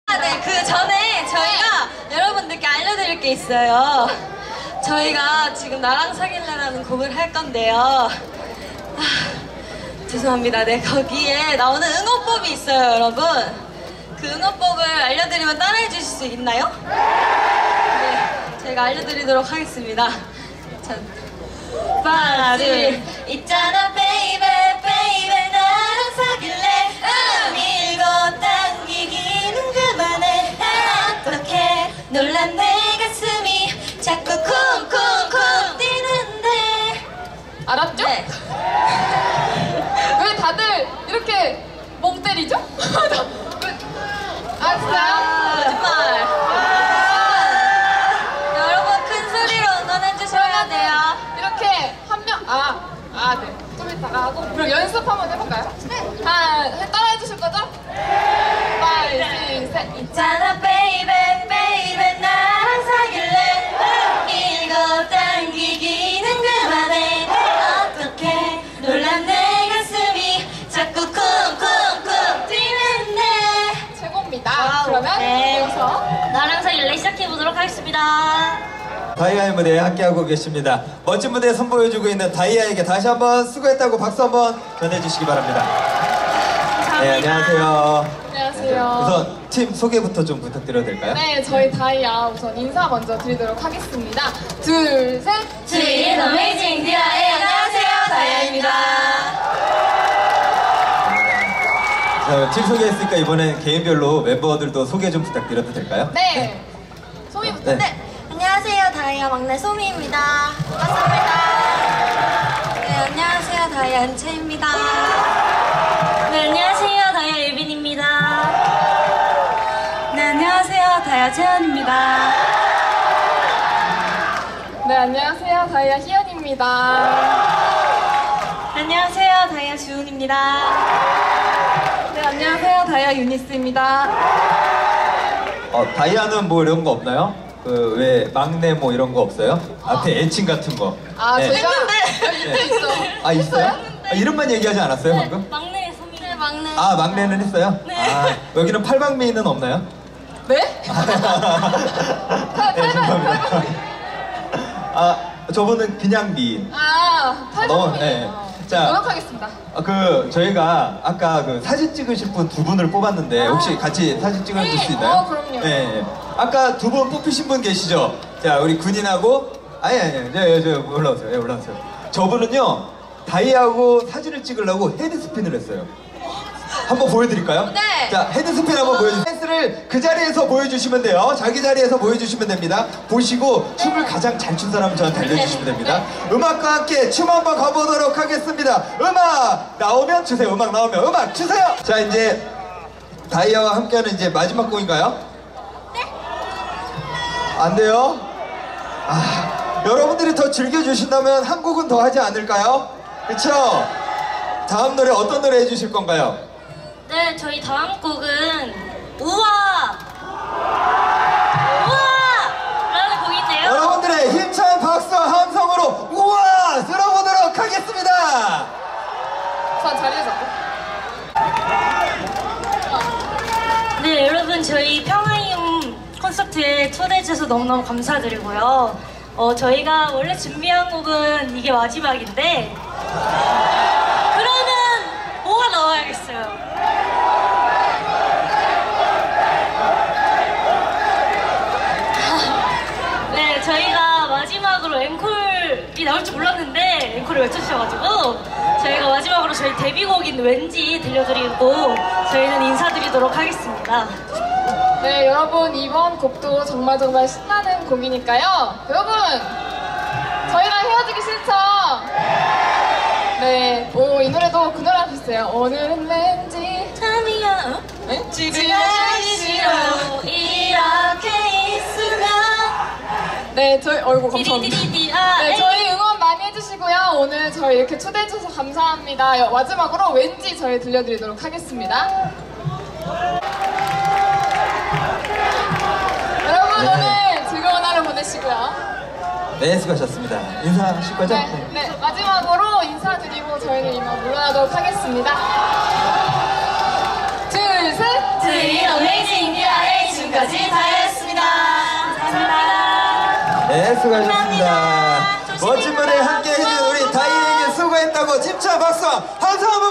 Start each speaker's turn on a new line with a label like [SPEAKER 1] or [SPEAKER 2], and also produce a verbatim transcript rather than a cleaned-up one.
[SPEAKER 1] 네, 그 전에 저희가 여러분들께 알려드릴 게 있어요. 저희가 지금 나랑 사귈래라는 곡을 할 건데요. 아, 죄송합니다. 네, 거기에 나오는 응원법이 있어요, 여러분. 그 응원법을 알려드리면 따라해 주실 수 있나요? 네, 제가 알려드리도록 하겠습니다. 자, 빠질 있잖아, 베이베, 베이베, 나랑 사귈래. 음, 밀고 당기기는 그만해. 어떡해, 놀란 내 가슴이 자꾸 쿵쿵쿵 뛰는데.
[SPEAKER 2] 알았죠?
[SPEAKER 1] 네.
[SPEAKER 2] 왜 다들 이렇게 멍 때리죠? 알았어요?
[SPEAKER 1] 거짓말. 여러분 큰 소리로 응원해 주셔야 돼요.
[SPEAKER 2] 이렇게 한 명, 아, 아, 네. 좀 이따가 하고. 그럼 연습 한번 해볼까요? 네. 하나, 따라해 주실 거죠? 파이브, 육, 셋.
[SPEAKER 1] 있잖아, 베이베, 베이베, 나랑 사귈래. 밀고 당기기는 그만해. 어떡해, 놀란 내 가슴이 자꾸 쿵쿵쿵 뛰는데.
[SPEAKER 2] 최고입니다.
[SPEAKER 1] 와우,
[SPEAKER 2] 그러면
[SPEAKER 1] 네.
[SPEAKER 2] 이어서
[SPEAKER 1] 나랑 사귈래 시작해보도록 하겠습니다.
[SPEAKER 3] 다이아의 무대에 함께하고 계십니다. 멋진 무대 선보여주고 있는 다이아에게 다시 한번 수고했다고 박수 한번 전해주시기 바랍니다.
[SPEAKER 1] 감사합니다.
[SPEAKER 3] 네, 안녕하세요.
[SPEAKER 2] 안녕하세요.
[SPEAKER 3] 우선 팀 소개부터 좀 부탁드려도 될까요?
[SPEAKER 2] 네, 저희 다이아 우선 인사 먼저 드리도록 하겠습니다. 둘, 셋.
[SPEAKER 1] 주인 어메이징 디아의 안녕하세요, 다이아입니다.
[SPEAKER 3] 자, 팀 소개했으니까 이번엔 개인별로 멤버들도 소개 좀 부탁드려도 될까요?
[SPEAKER 2] 네. 소미부터.
[SPEAKER 3] 네.
[SPEAKER 1] 네, 안녕하세요, 다이아 막내 소미입니다. 반갑습니다. 네, 안녕하세요, 다이아 은채입니다. 네, 안녕하세요, 다이아 예빈입니다. 네, 안녕하세요, 다이아 채연입니다.
[SPEAKER 2] 네, 안녕하세요. 다이아 희연입니다.
[SPEAKER 1] 안녕하세요, 다이아 주은입니다.
[SPEAKER 2] 네, 안녕하세요. 다이아 유니스입니다.
[SPEAKER 3] 어, 다이아는 뭐 이런 거 없나요? 그 왜 막내 뭐 이런 거 없어요? 앞에 애칭 같은 거.
[SPEAKER 2] 아,
[SPEAKER 3] 네.
[SPEAKER 2] 저희가
[SPEAKER 3] 네.
[SPEAKER 2] 있어.
[SPEAKER 3] 아, 있어요? 아, 이름만 얘기하지 않았어요, 방금?
[SPEAKER 1] 막내 소미. 네, 막내.
[SPEAKER 3] 아, 막내는 했어요?
[SPEAKER 1] 네.
[SPEAKER 3] 아, 여기는 팔방미인은 없나요?
[SPEAKER 2] 네?
[SPEAKER 3] 네, 죄송합니다. 아, 저분은 그냥 미인.
[SPEAKER 2] 아,
[SPEAKER 3] 너무,
[SPEAKER 2] 팔방미.
[SPEAKER 3] 네. 자,
[SPEAKER 2] 노력하겠습니다.
[SPEAKER 3] 아, 그 저희가 아까 그 사진 찍으실 분 두 분을 뽑았는데 혹시 같이 사진 찍어줄 수 있나요?
[SPEAKER 2] 어, 그럼요.
[SPEAKER 3] 네. 아까 두 분 뽑히신 분 계시죠? 자, 우리 군인하고 아니 아니 아니, 저, 저, 저 올라오세요. 예, 올라오세요. 저분은요 다이아하고 사진을 찍으려고 헤드스핀을 했어요. 한번 보여드릴까요?
[SPEAKER 1] 네.
[SPEAKER 3] 자, 헤드스핀 한번 보여주세요. 댄스를 그 자리에서 보여주시면 돼요. 자기 자리에서 보여주시면 됩니다. 보시고 춤을 가장 잘 춘 사람 저한테 알려주시면 됩니다. 음악과 함께 춤 한번 가보도록 하겠습니다. 음악 나오면 주세요. 음악 나오면 음악 주세요. 자, 이제 다이아와 함께하는 이제 마지막 곡인가요? 네. 안 돼요? 아, 여러분들이 더 즐겨주신다면 한 곡은 더 하지 않을까요? 그쵸? 다음 노래 어떤 노래 해주실 건가요?
[SPEAKER 1] 네, 저희 다음 곡은 우와! 우와! 라는 곡인데요.
[SPEAKER 3] 여러분들의 힘찬 박수와 함성으로 우와! 들어보도록 하겠습니다.
[SPEAKER 2] 자, 자리에 잡고.
[SPEAKER 1] 네, 여러분 저희 평화임 콘서트에 초대해 주셔서 너무너무 감사드리고요. 어, 저희가 원래 준비한 곡은 이게 마지막인데 그러면 뭐가 나와야겠어요? 네, 저희가 마지막으로 앵콜이 나올 줄 몰랐는데 앵콜을 외쳐주셔가지고 저희가 마지막으로 저희 데뷔곡인 왠지 들려드리고 저희는 인사드리도록 하겠습니다.
[SPEAKER 2] 네, 여러분 이번 곡도 정말 정말 신나는 곡이니까요. 여러분, 저희랑 헤어지기 싫죠? 네, 오, 이 노래도 그 노래 하셨어요. 오늘은 왠지
[SPEAKER 1] 참이야 어?
[SPEAKER 2] 네?
[SPEAKER 1] 지금 하기 싫어 이렇게 있으면
[SPEAKER 2] 네, 저희 어이구 감사합니다.
[SPEAKER 1] 디디디디 아
[SPEAKER 2] 네, 저희 응원 많이 해주시고요. 오늘 저희 이렇게 초대해 주셔서 감사합니다. 여- 마지막으로 왠지 저희 들려드리도록 하겠습니다. 여러분
[SPEAKER 3] 네.
[SPEAKER 2] 오늘 즐거운 하루 보내시고요.
[SPEAKER 3] 네, 수고하셨습니다. 인사하실 거죠?
[SPEAKER 2] 네, 네, 마지막으로 인사드리고 저희는 이만 물러나도록 하겠습니다. 둘, 셋!
[SPEAKER 1] Doing amazing, yeah, 여기까지 다이어였습니다. 감사합니다.
[SPEAKER 3] 네, 수고하셨습니다.
[SPEAKER 1] 감사합니다.
[SPEAKER 3] 멋진 무대 함께 해준 우리 다이에게 수고했다고 집차 박수 한 번.